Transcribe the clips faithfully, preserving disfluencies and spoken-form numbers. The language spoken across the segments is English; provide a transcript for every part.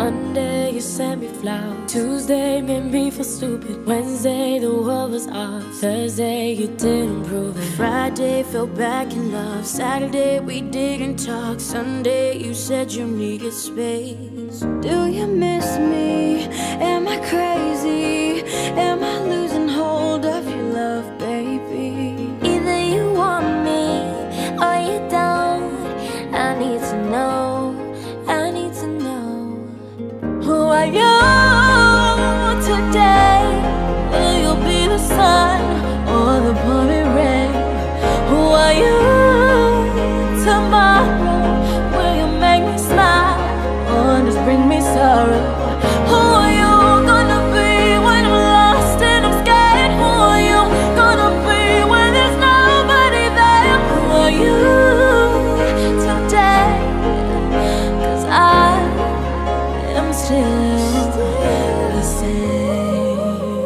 Monday, you sent me flowers. Tuesday, made me feel stupid. Wednesday, the world was off. Thursday, you didn't prove it. Friday, fell back in love. Saturday, we didn't talk. Sunday, you said you needed space. Do you miss me? Am I crazy? Am I losing hold of your love, baby? Either you want me or you don't. I need to know, I need to know. Who are you today? Will you be the sun or the pouring rain? Who are you tomorrow? Will you make me smile or just bring me sorrow? Who are you gonna be when I'm lost and I'm scared? Who are you gonna be when there's nobody there? Who are you today? 'Cause I am still the same.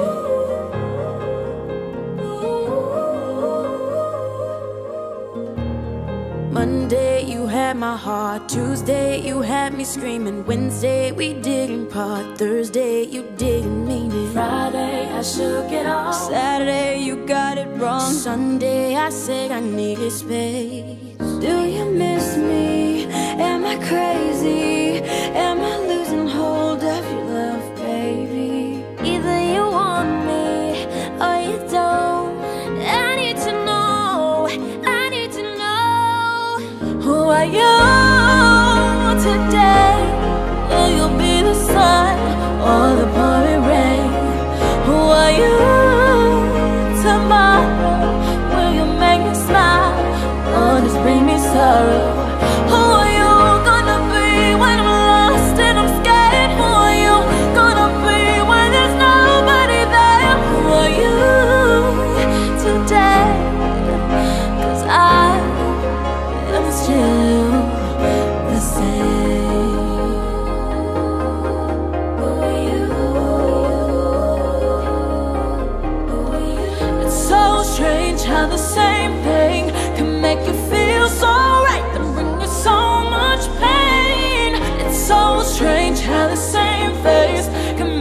Monday, you had my heart. Tuesday, you had me screaming. Wednesday, we didn't part. Thursday, you didn't mean it. Friday, I shook it off. Saturday, you got it wrong. Sunday, I said I needed space. Do you miss me? Am I crazy? Am I losing hold of your love, baby? Either you want me or you don't. I need to know, I need to know. Who are you today? Will you be the sun or the pouring rain? Who are you tomorrow? Will you make me smile or just bring me sorrow? Who are you gonna be when I'm lost and I'm scared? Who are you gonna be when there's nobody there? Who are you today? 'Cause I am still the same. Who are you? Who are you? It's so strange how the same thing can make you feel so right, then bring you so much pain. It's so strange how the same face can